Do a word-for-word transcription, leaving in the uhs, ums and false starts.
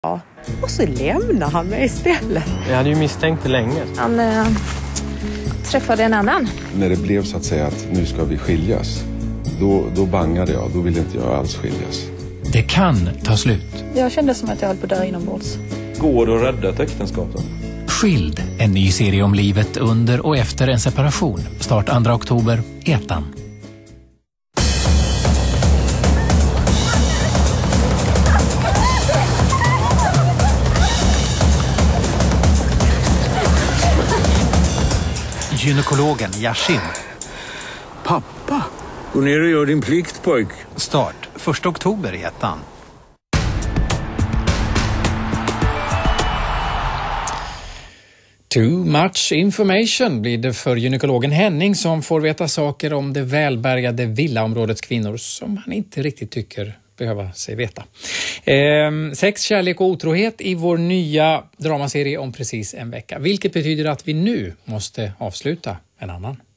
Ja, och så lämnar han mig istället. Jag hade ju misstänkt det länge. Han äh, träffade en annan. När det blev så att säga att nu ska vi skiljas, då, då bangade jag. Då ville inte jag alls skiljas. Det kan ta slut. Jag kände som att jag höll på där inombords. Går det att rädda ett äktenskap då? Skild, en ny serie om livet under och efter en separation. Start andra oktober, ettan. Gynekologen Yashin. Pappa, gå ner och gör din plikt, pojk. Start första oktober i ettan. Too much information blir det för gynekologen Henning som får veta saker om det välbärgade villaområdets kvinnor som han inte riktigt tycker behöva sig veta. Eh, sex, kärlek och otrohet i vår nya dramaserie om precis en vecka. Vilket betyder att vi nu måste avsluta en annan.